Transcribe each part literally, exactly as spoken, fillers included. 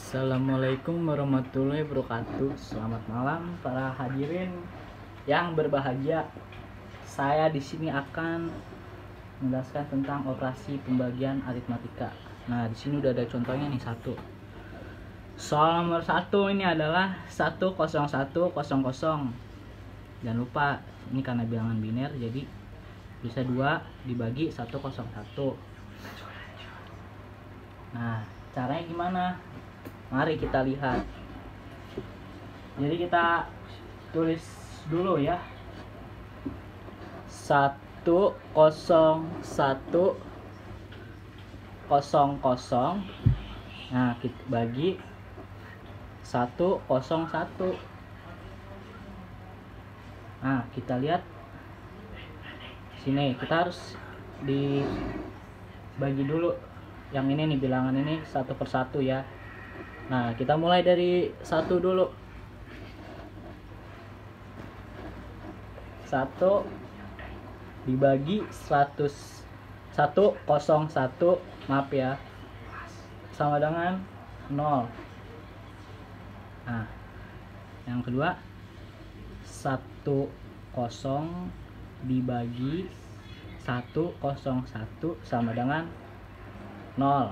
Assalamualaikum warahmatullahi wabarakatuh. Selamat malam para hadirin yang berbahagia. Saya di sini akan menjelaskan tentang operasi pembagian aritmatika. Nah, di sini udah ada contohnya nih satu. Soal nomor satu ini adalah satu kosong satu kosong kosong. Jangan lupa ini karena bilangan biner, jadi bisa dua dibagi satu kosong satu. Nah, caranya gimana? Mari kita lihat. Jadi kita tulis dulu ya. Satu kosong satu kosong kosong. Nah, kita bagi satu kosong satu. Nah, kita lihat sini, kita harus dibagi dulu. Yang ini nih, bilangan ini satu per satu ya. Nah, kita mulai dari satu dulu. Satu dibagi seratus, satu kosong satu, maaf ya, sama dengan nol. Nah, yang kedua, satu kosong dibagi satu kosong satu sama dengan nol.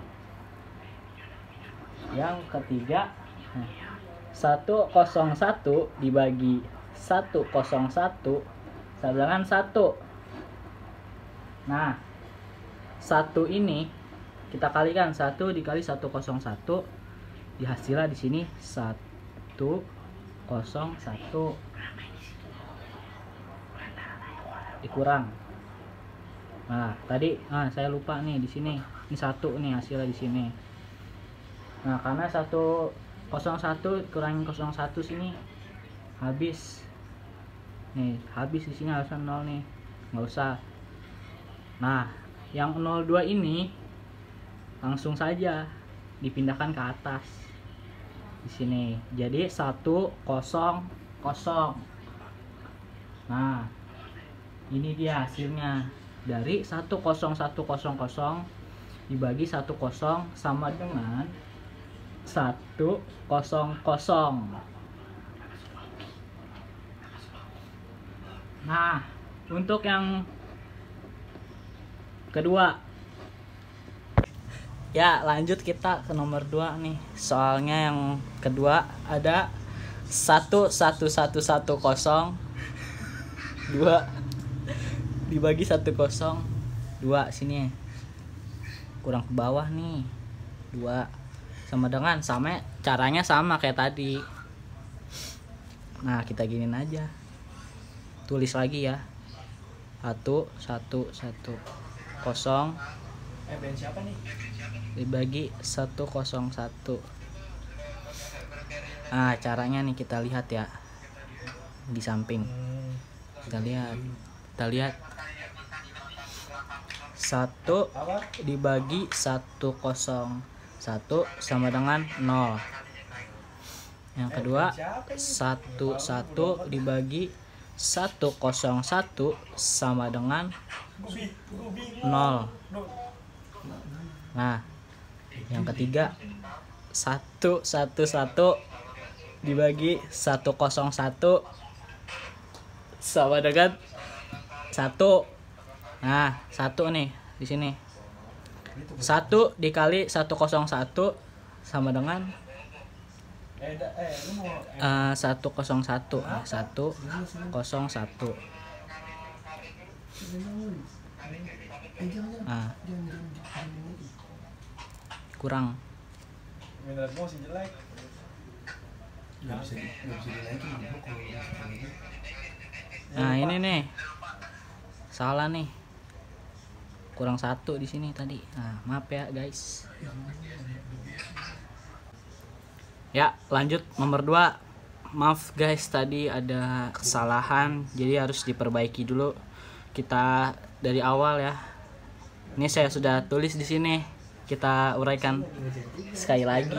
Yang ketiga, satu kosong satu dibagi satu kosong satu sama dengan satu. Nah, satu ini kita kalikan, satu dikali satu kosong satu, dihasilnya di sini satu kosong satu dikurang. Nah, tadi nah saya lupa nih di sini. Ini satu nih hasilnya di sini. Nah, karena satu kosong satu kurangin kosong satu sini habis. Nih, habis di sini harusnya nol nih. Nggak usah. Nah, yang nol dua ini langsung saja dipindahkan ke atas. Di sini. Jadi satu kosong kosong. Nah, ini dia hasilnya. Dari satu kosong satu kosong kosong dibagi satu kosong sama dengan satu kosong kosong. Nah, untuk yang kedua, ya lanjut kita ke nomor dua nih. Soalnya yang kedua ada satu satu satu satu kosong dua dibagi satu kosong dua, sini kurang ke bawah nih, dua sama dengan, sama caranya sama kayak tadi. Nah, kita giniin aja, tulis lagi ya, satu satu satu kosong eh band siapa nih dibagi satu kosong satu. Nah, caranya nih kita lihat ya di samping. Kita lihat, kita lihat satu dibagi satu kosong satu sama dengan nol. Yang kedua, satu satu dibagi satu kosong satu sama dengan nol. Nah, yang ketiga, satu satu satu dibagi satu kosong satu sama dengan satu. Nah, satu nih di sini. Satu dikali satu kosong satu sama dengan uh, satu kosong satu. Nah, satu kosong satu. Nah, kurang. Nah, ini nih salah nih, kurang satu di sini tadi. Nah, maaf ya guys. Ya, lanjut nomor dua. Maaf guys, tadi ada kesalahan, jadi harus diperbaiki dulu. Kita dari awal ya. Ini saya sudah tulis di sini. Kita uraikan sekali lagi.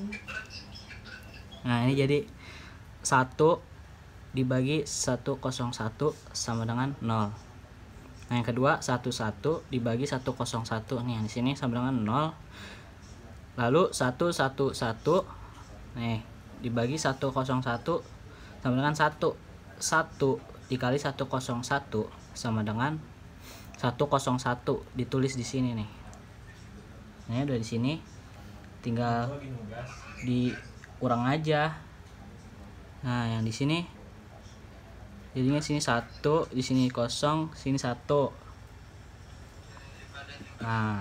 Nah, ini jadi satu dibagi satu kosong satu sama dengan nol. Nah, yang kedua, satu satu dibagi satu kosong satu nih, di sini sama dengan nol. Lalu satu satu satu nih dibagi seratus satu sama dengan satu. Satu dikali seratus satu sama dengan seratus satu, ditulis di sini nih. Nah, udah di sini tinggal dikurang aja. Nah, yang di sini jadinya sini satu, di sini kosong, sini satu. Nah,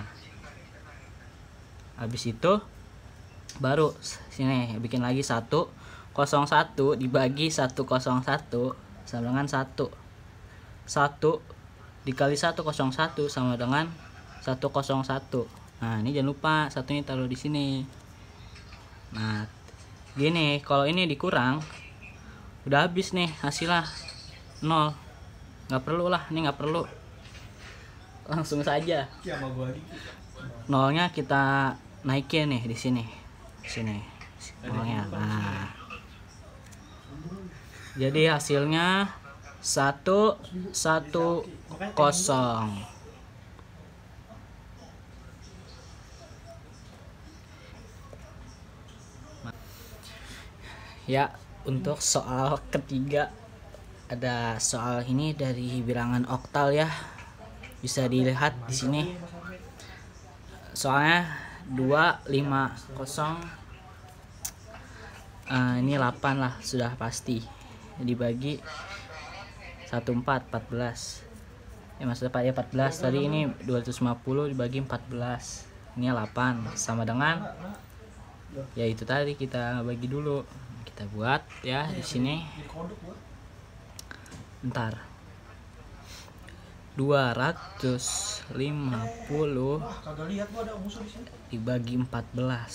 habis itu baru sini bikin lagi satu kosong satu dibagi satu kosong satu sama dengan satu. Satu dikali satu kosong satu sama dengan satu kosong satu. Nah, ini jangan lupa satunya taruh di sini. Nah, gini, kalau ini dikurang udah habis nih hasilnya nol. Nggak perlu lah, ini nggak perlu. Langsung saja. Nolnya kita naikin nih di sini. Sini. Nolnya. Nah. Jadi hasilnya satu satu kosong. Ya, untuk soal ketiga ada soal ini dari bilangan oktal ya. Bisa dilihat di sini. Soalnya dua lima nol uh, ini delapan lah sudah pasti. Dibagi satu empat, empat belas. Ya maksudnya Pak ya empat belas. Tadi ini dua ratus lima puluh dibagi empat belas. Ini delapan sama dengan ya itu tadi kita bagi dulu. Kita buat ya di sini. Bentar. dua ratus lima puluh dibagi empat belas.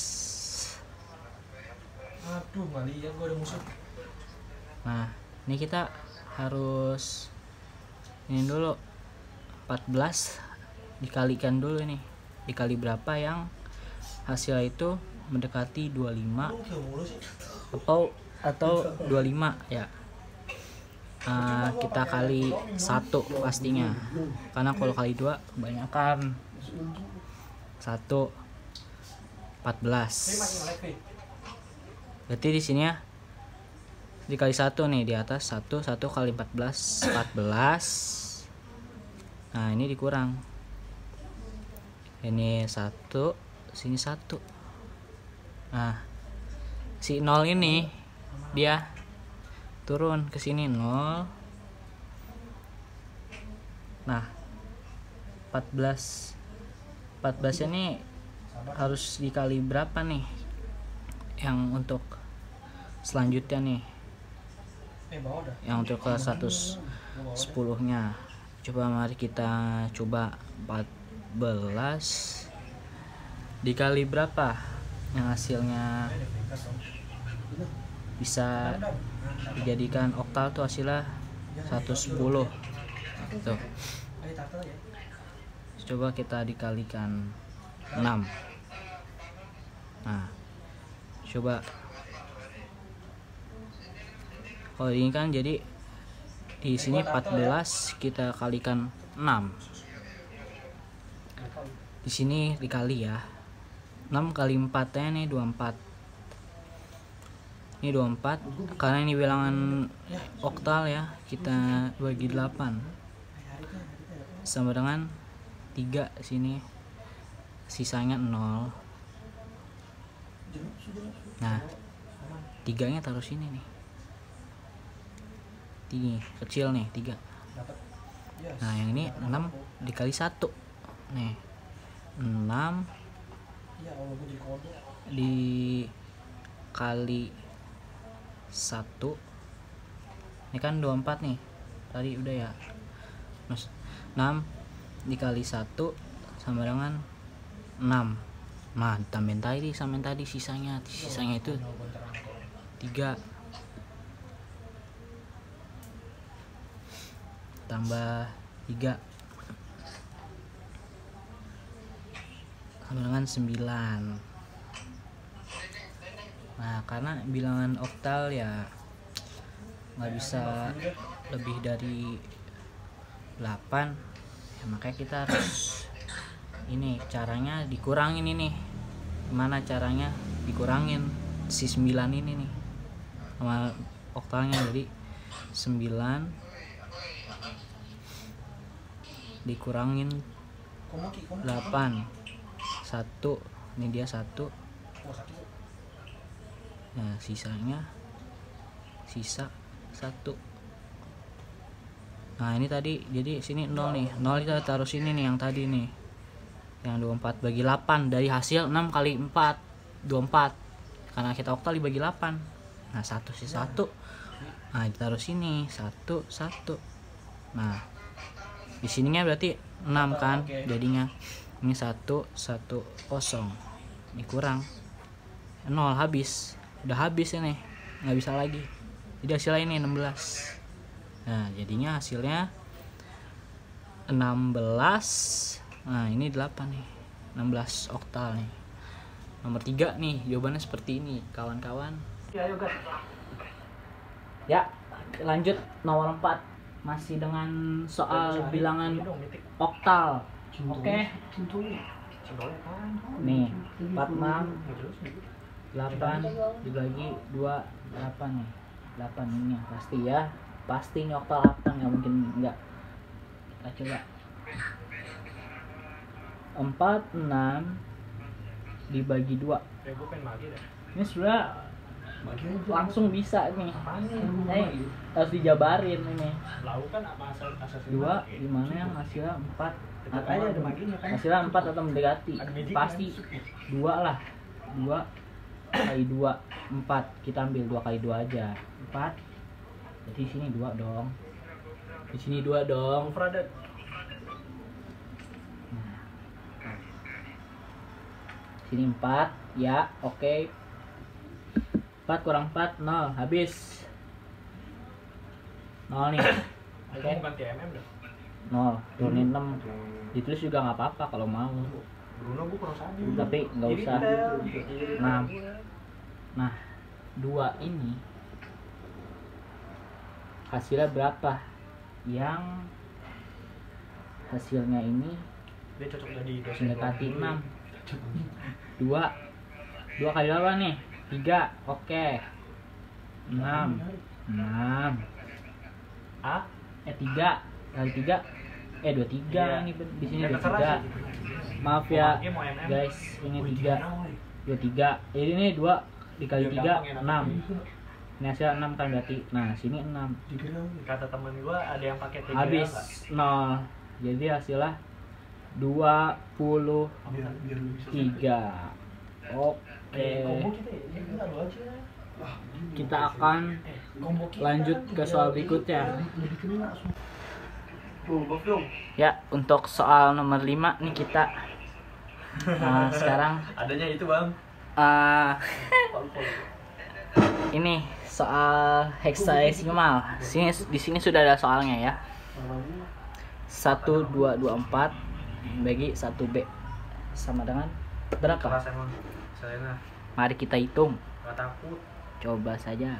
Aduh, nggak lihat gua ada musuh. Nah, ini kita harus ini dulu empat belas dikalikan dulu nih. Dikali berapa yang hasil itu mendekati dua puluh lima atau atau dua puluh lima ya. Uh, kita kali satu pastinya, karena kalau kali dua kebanyakan. Satu empat belas. Berarti di sini ya dikali satu nih di atas satu satu kali empat belas empat belas. Nah, ini dikurang. Ini satu, sini satu. Nah, si nol ini dia turun ke sini nol. Nah, empat belas empat belas ini harus dikali berapa nih yang untuk selanjutnya nih, yang untuk ke seratus sepuluh nya. Coba mari kita coba empat belas dikali berapa yang hasilnya bisa dijadikan oktal tuh hasilnya seratus sepuluh tuh. Coba kita dikalikan enam. Nah, coba kalau ini kan jadi di sini empat belas kita kalikan enam. Di sini dikali ya. enam kali empat nya nih dua puluh empat. Ini dua puluh empat karena ini bilangan oktal ya, kita bagi delapan sama dengan tiga sini, sisanya nol. Nah, tiganya taruh sini nih, tinggi kecil nih tiga. Nah, yang ini enam dikali satu nih, enam dikali satu. Ini kan dua puluh empat nih tadi udah ya. Mas, enam dikali satu sama dengan enam. Nah, tambahin tadi sama tadi sisanya. Sisanya itu tiga tambah tiga sama dengan sembilan. Nah, karena bilangan oktal ya nggak bisa lebih dari delapan ya, makanya kita harus ini caranya dikurangin. Ini gimana caranya dikurangin? si sembilan ini nih sama oktalnya. Jadi sembilan dikurangin Komoki, komoki. delapan, satu, ini dia satu. Oh, satu. Nah sisanya sisa satu. Nah ini tadi jadi sini nol nih, nol kita taruh sini nih yang tadi nih, yang dua puluh empat bagi delapan dari hasil enam kali empat, dua puluh empat, karena kita oktal dibagi delapan. Nah satu si satu, nah ditaruh sini satu satu. Nah di sininya berarti enam kan jadinya. Ini satu satu kosong, ini kurang nol, habis, udah habis ini, nggak bisa lagi. Jadi hasilnya ini enam belas. Nah jadinya hasilnya enam belas. Nah ini delapan nih, enam belas oktal nih. Nomor tiga nih jawabannya seperti ini kawan-kawan. Ya ayo guys. Ya lanjut nomor empat, masih dengan soal bilangan oktal. Oke. Nih empat puluh enam, delapan dibagi dua, delapan nih. delapan ini yang pasti ya. Pasti ini oktal delapan, nggak mungkin enggak. Kita coba. empat puluh enam dibagi dua. Ini sudah langsung bisa nih. Ini harus dijabarin ini. Dua gimana yang hasilnya empat? Hasilnya empat atau mendekati? Pasti dua lah. Dua kali dua, empat. Kita ambil dua kali dua aja, empat. Jadi sini dua dong. Di sini dua dong. Nah, sini empat ya, oke. Okay. empat kurang empat, nol, habis. Nol nih. Oke. Okay. nol, turunin enam. Ditulis juga nggak apa-apa kalau mau. Tapi nggak usah. enam. Nah, dua ini hasilnya berapa? Yang hasilnya ini mendekati enam. dua. dua kali berapa nih? tiga. Oke. enam. enam. A eh tiga kali tiga eh dua puluh tiga ini di sini dua puluh tiga. Maaf ya guys, ini tiga. dua puluh tiga. Jadi ini dua dikali tiga, enam. Ini hasil enam kan berarti. Nah, sini enam. Kata temen gua ada yang pakai tiga. Habis nol. Jadi hasilnya dua puluh tiga. Oke. Kita akan lanjut ke soal berikutnya. Ya, untuk soal nomor lima nih kita. Nah, sekarang adanya itu, Bang. Uh, ini soal hexadesimal. Sini di sini sudah ada soalnya ya. satu dua dua empat bagi satu B sama dengan berapa? Mari kita hitung. Gak takut. Coba saja.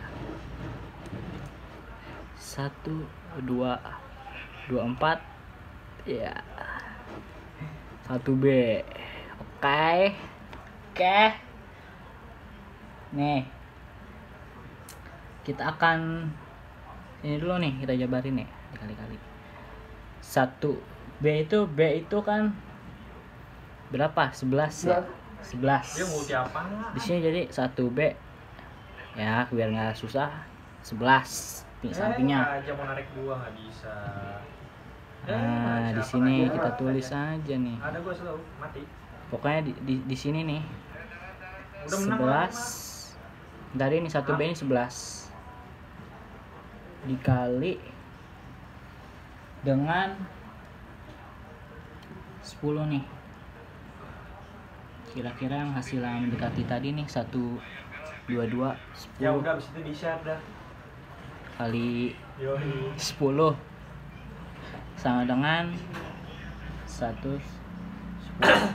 satu dua dua empat ya. satu B. Oke. Oke. Nih. Kita akan ini dulu nih, kita jabarin nih dikali-kali. satu B itu B itu kan berapa? sebelas ya. sebelas. Dia multi apa? Di sini jadi satu B. Ya, biar nggak susah. sebelas di sampingnya. Aja mau narik dua nggak bisa. Nah, di sini kita tulis aja nih. Ada gua selalu mati. Pokoknya di di, di sini nih. Udah sebelas. Dari ini satu B ini sebelas. Dikali dengan sepuluh nih. Kira-kira yang hasil yang mendekati tadi nih satu dua dua sepuluh. Ya udah habis itu di-share dah. Kali Yoi. sepuluh sama dengan satu sepuluh.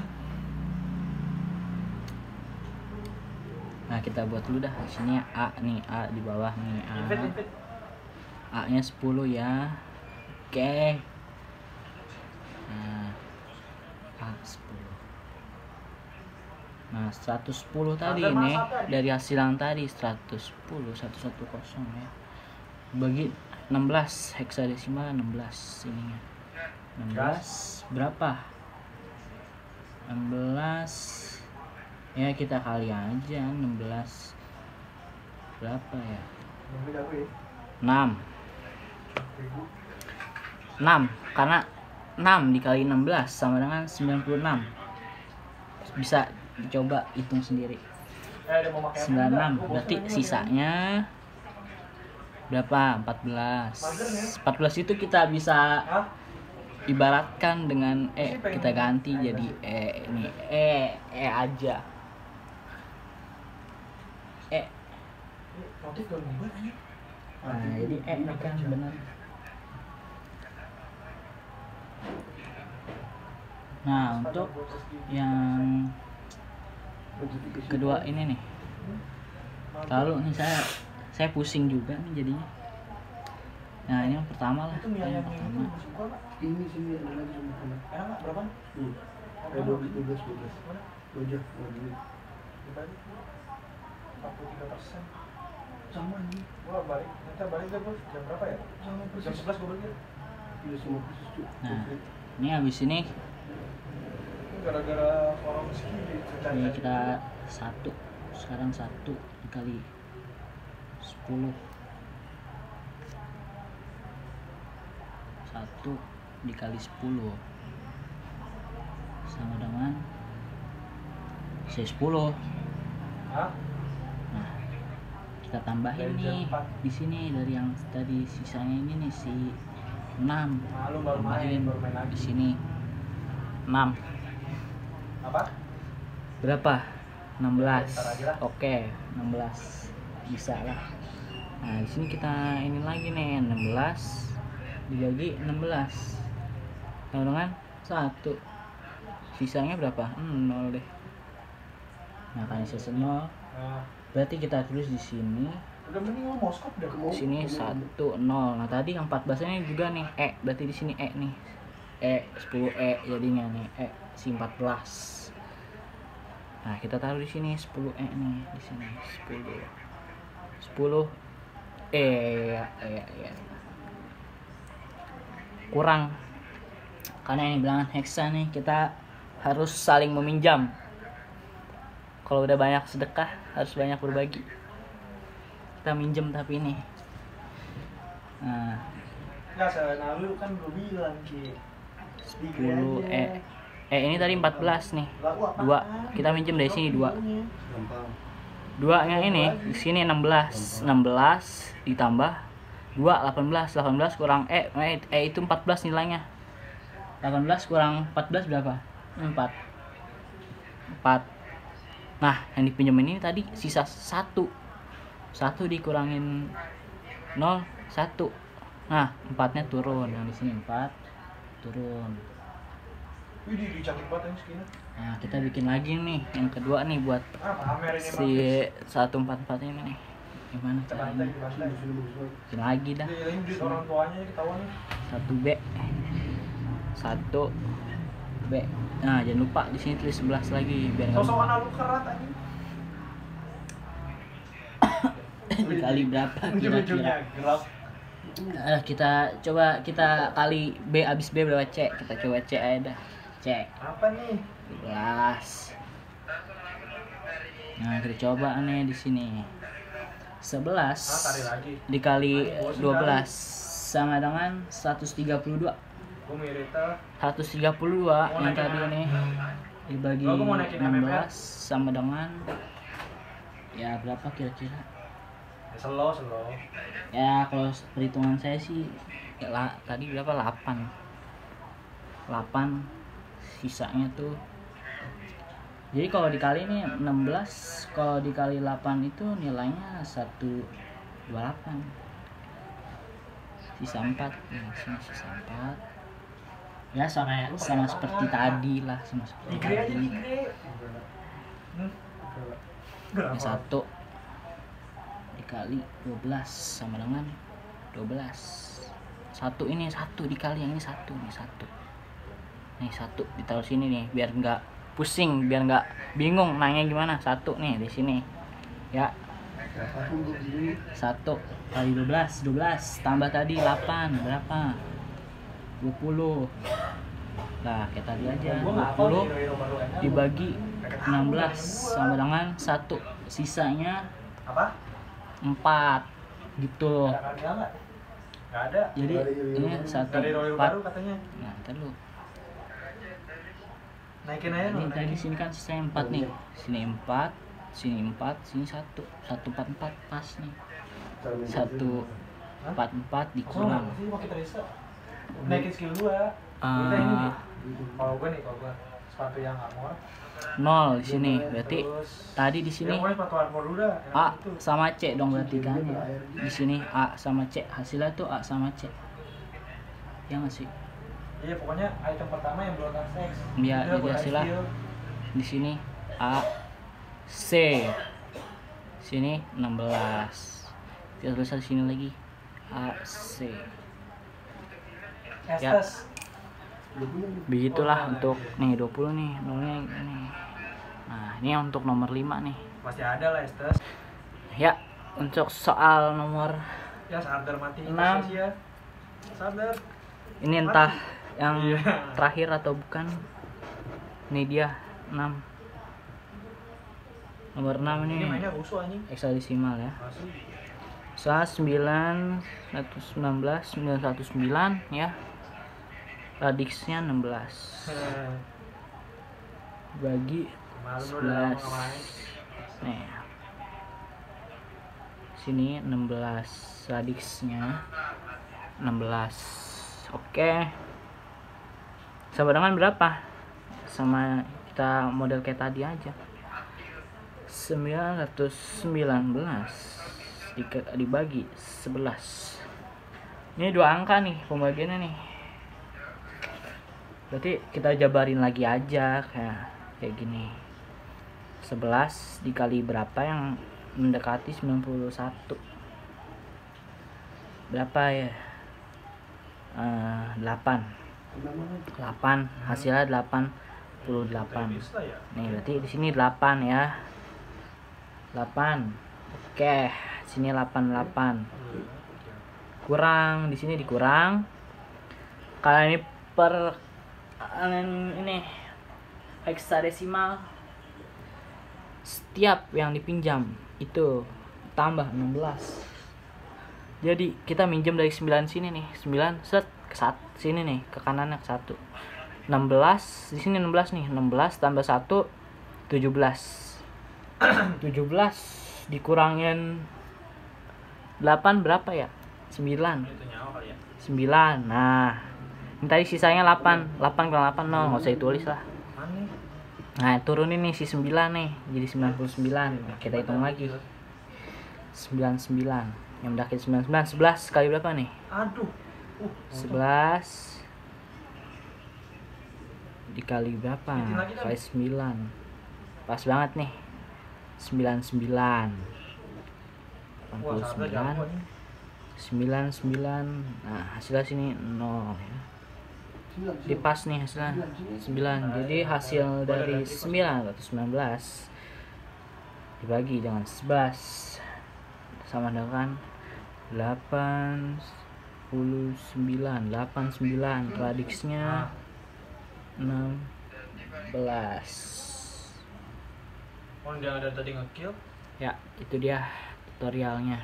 Nah, kita buat dulu dah. Sini A nih, A di bawah nih, A. A-nya sepuluh ya. Oke. Nah, A sepuluh. Nah, seratus sepuluh tadi nih dari hasil yang tadi seratus sepuluh, seratus sepuluh ya. Bagi enam belas heksadesimal enam belas ininya. enam belas berapa? enam belas ya kita kali aja enam belas berapa ya? enam. enam karena enam dikali enam belas sama dengan sembilan puluh enam. Bisa coba hitung sendiri. sembilan puluh enam berarti sisanya berapa? empat belas. empat belas itu kita bisa ibaratkan dengan E, kita ganti jadi E ini E E aja. E. Nah, jadi E ini kan benar. Nah, untuk yang kedua ini nih. Lalu nih saya saya pusing juga nih jadinya. Nah, ini yang pertama lah. Yang pertama. Ini sini ada lagi sama kamu. Enak berapa? Hmm. Eh, dua belas, dua belas, dua belas. Dua jam, dua duit. empat puluh tiga persen. Sama nih. Gua balik, kita balik deh bos. Jam berapa ya? Sama persis. Jam sebelas gua balik ya. Iya, sama persis tuh. Nah, ini habis ini Gara-gara orang segini. ini kita satu sekarang satu dikali sepuluh. Satu dikali sepuluh sama dengan C sepuluh. Hah? Nah, kita tambahin Dari nih empat. di sini dari yang tadi sisanya ini nih si enam. Nah, lu baru main, Tambahin baru main lagi. di sini enam. Apa? Berapa? enam belas. Bentar aja lah. Oke, enam belas. Bisa lah. Nah, di sini kita ini lagi nih enam belas dibagi enam belas. Sama dengan satu. Sisanya berapa? Hmm, nol deh. Nah, kan sisa nol. Nah, Berarti kita tulis di sini. udah mending lu mau skop dah. Di sini satu nol. Nah, tadi yang empat belas ini juga nih E. Berarti di sini E nih. E sepuluh E jadinya nih E si empat belas. Nah, kita taruh di sini sepuluh E nih, di sini sepuluh. sepuluh E ya, ya, ya. Kurang. Karena ini bilangan heksa nih, kita harus saling meminjam. Kalau udah banyak sedekah, harus banyak berbagi. Kita minjem tapi ini. Nah, Enggak, saya lu kan belum bilang Ki. sepuluh E. Eh ini tadi empat belas nih. dua. Kita minjem dari sini dua. Gampang. dua yang ini di sini enam belas. enam belas ditambah dua delapan belas. delapan belas kurang E. Eh, e itu empat belas nilainya. delapan belas kurang empat belas berapa? empat. empat. Nah, yang dipinjam ini tadi sisa satu. satu dikurangin nol, satu. Nah, empatnya turun. Yang di sini empat turun. Wih, di cantik banget yang skinnya. Nah, kita bikin lagi nih yang kedua nih buat Ah, pamer ini si seratus empat puluh empat ini nih. Gimana Kita caranya? bantai, kita bantai. Sini, sini, bagus banget. Bikin lagi dah. Ini duit orang tuanya ketahuan nih. satu B. satu B. Nah, jangan lupa di sini tulis sebelas lagi biar nggak Sosokan lu kerat anjing. dikali berapa Ujung-ujungnya kira-kira. gelap. Nah, kita coba kita kali B habis B berapa C? Kita coba C aja dah. C Apa nih? sebelas. Nah, kita coba nih di sini. sebelas Ah, tarik lagi. dikali dua belas sama dengan seratus tiga puluh dua. Gua mirita. seratus tiga puluh dua Mau yang naikin tadi apa? nih dibagi Oh, gua mau naikin enam M M R. belas sama dengan ya berapa kira-kira? Ya, slow, slow. Ya kalau perhitungan saya sih ya, lah, tadi berapa? delapan. delapan sisanya tuh. Jadi kalau dikali ini enam belas, kalau dikali delapan itu nilainya seratus dua puluh delapan. Sisa empat. Nah, sini sisa empat. Ya sama sama seperti tadi lah, sama seperti Tigre aja, tadi. tigre. Hmm. Ini satu dikali dua belas sama dengan dua belas. Satu ini satu dikali yang ini satu, ini satu. Nih satu ditaruh sini nih biar enggak pusing biar nggak bingung nanya gimana. Satu nih di sini ya, Aku untuk ini satu kali dua belas, dua belas tambah tadi delapan berapa? dua puluh. Nah kayak tadi aja, Gua dua nggak hafal puluh nih hero baru aja. dibagi enam belas sama dengan satu, sisanya Apa? empat gitu. Ada karya nggak? Nggak ada. Jadi Nggak ada hero ini baru. satu Nggak ada hero empat. baru katanya. Nah ntar lu, Naikin aja ini loh. tadi sini kan sisanya empat nih, sini empat, sini empat, sini satu, satu empat empat pas nih, satu empat empat dikurang. Sih pakai Teresa. Naikin skill dua. Ah. Kita ini nih. Kalau gue nih, kalau gue sepatu yang armor. Nol di sini, berarti Terus tadi di sini ya, pokoknya sepatu armor dulu dah. yang A itu. sama C dong berarti kan ya. Di sini A sama C, hasilnya tuh A sama C. Ya nggak sih? Iya, pokoknya item pertama yang belum access. Ya, Udah, jadi gua hasilnya skill. di sini A C. Sini enam belas. Kita tulis di sini lagi A C. Ya. Estes. Begitulah untuk nih dua puluh nih, nolnya ini. Nah, ini yang untuk nomor lima nih. Masih ada lah Estes. Ya, untuk soal nomor Ya, sadar mati. Enam. Ya. Sadar. ini entah yang Iya. terakhir atau bukan. Ini dia enam. Nomor enam Ini nih mainnya rusuh anjing. heksadesimal ya. Masih. Soal sembilan seratus sembilan belas sembilan satu sembilan ya. Radiksnya enam belas. Eh, Bagi Malu lu udah lama sebelas. nggak main. Nih. Sini enam belas radiksnya enam belas. Oke. Sama dengan berapa? Sama kita model kayak tadi aja. sembilan ratus sembilan belas di- dibagi sebelas. Ini dua angka nih pembagiannya nih. Berarti kita jabarin lagi aja kayak kayak gini. sebelas dikali berapa yang mendekati sembilan puluh satu? Berapa ya? Eh, delapan. delapan, hasilnya delapan puluh delapan. Bisa ya. Nih, berarti di sini delapan ya. delapan. Oke, sini delapan delapan. Kurang, di sini dikurang. Kalau ini per ini heksadesimal, setiap yang dipinjam itu tambah enam belas. Jadi kita minjem dari sembilan sini nih, sembilan set ke satu sini nih, ke kanannya ke satu. enam belas, di sini enam belas nih, enam belas tambah satu tujuh belas. tujuh belas dikurangin delapan berapa ya? sembilan. Itu nyawa kali ya. sembilan. Nah, ini tadi sisanya delapan. delapan kurang delapan nol, enggak usah ditulis lah. Mana? Nah, turunin nih si sembilan nih, jadi sembilan puluh sembilan. Nah, kita hitung lagi. sembilan puluh sembilan. Yang mendaki sembilan puluh sembilan, sebelas kali berapa nih? Aduh. Uh, sebelas dikali berapa? Bikin lagi dong. Kali sembilan. Pas banget nih. sembilan puluh sembilan. delapan wah, puluh sadar sembilan. jago nih. sembilan puluh sembilan. Nah, hasilnya sini nol ya. Di pas nih hasilnya sembilan. Jadi hasil dari sembilan ratus sembilan belas dibagi dengan sebelas sama dengan delapan puluh sembilan. delapan puluh sembilan radiksnya enam belas. Oh, dia ada tadi nge-kill. Ya, itu dia tutorialnya.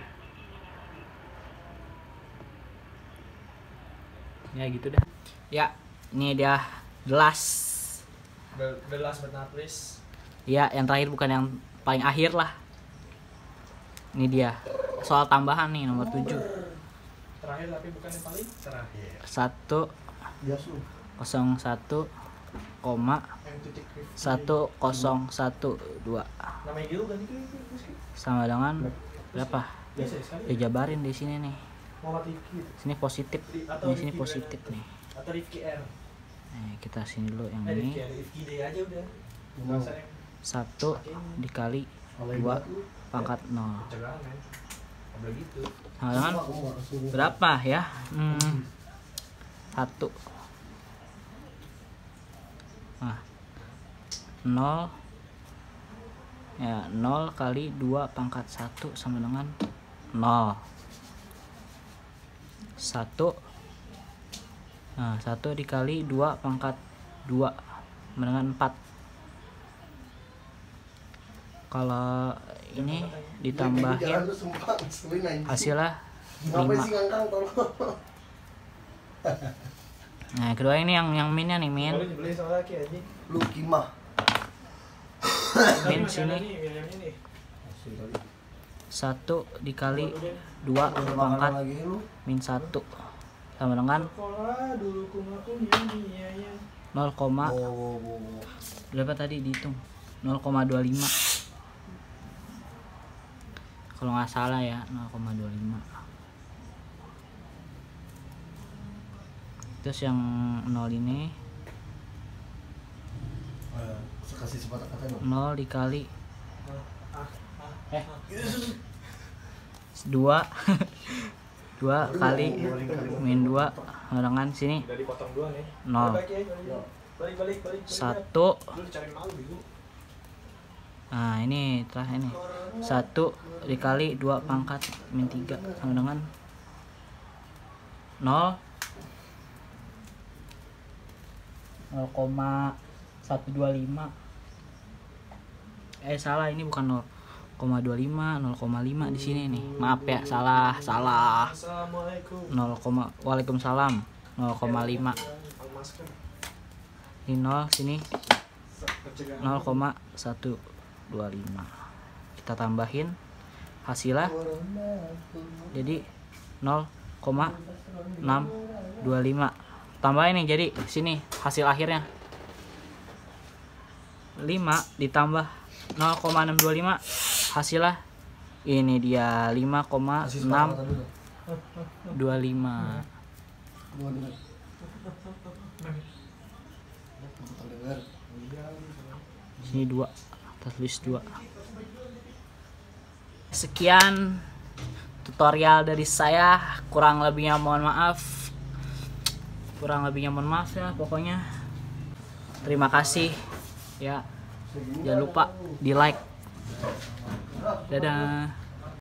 Ya gitu dah. Ya, ini dia the last. The, the last but not least. Ya, yang terakhir bukan yang paling akhir lah. Ini dia soal tambahan nih nomor tujuh. Terakhir tapi bukan yang paling terakhir. satu kosong satu koma Yang titik fifty. satu kosong satu dua Namanya gitu kan itu itu itu. sama dengan berapa? Biasa sekali. Ya jabarin di sini nih. Muhammad Rifki Sini positif. atau Di sini Rifki positif Brand. nih. Atau Rifki R. Nih, kita sini dulu yang Eh, ini. Rifki R, Rifki D aja udah. Bahasa yang satu dikali dua pangkat nol. pencegahan men. Nggak boleh gitu. Sama dengan berapa ya? Hmm, satu. Nah, nol ya, nol kali dua pangkat satu sama dengan nol. Satu, nah satu dikali dua pangkat dua sama dengan empat. Kalau ini ditambahin hasilnya lima. Nah kedua ini yang yang minnya nih, min Lu kimah. min sini satu dikali dua pangkat min satu sama dengan nol, berapa tadi dihitung, nol koma dua lima kalau nggak salah ya, nol koma dua lima. Terus yang nol ini kasih sepatah kata dong. nol dikali eh dua dua kali min dua dengan sini Udah dipotong dua nih. nol. Balik, balik, balik, balik, balik. Satu, Lu dicariin malu dulu. nah ini terakhir ini satu dikali dua pangkat min tiga sama dengan nol nol koma satu dua lima. Eh salah, ini bukan nol koma dua lima, nol koma lima di sini nih. Maaf ya, salah, salah. Assalamualaikum. nol, Waalaikumsalam. nol koma lima. Ini nol sini nol koma satu dua lima. Kita tambahin hasilnya jadi nol koma enam dua lima. Tambahin nih, jadi sini hasil akhirnya lima ditambah nol koma enam dua lima, hasilnya ini dia lima koma enam dua lima. Sini dua, tulis dua. Sekian tutorial dari saya, kurang lebihnya mohon maaf. Kurang lebihnya mohon maaf ya pokoknya. Terima kasih ya. Jangan lupa di like. Dadah.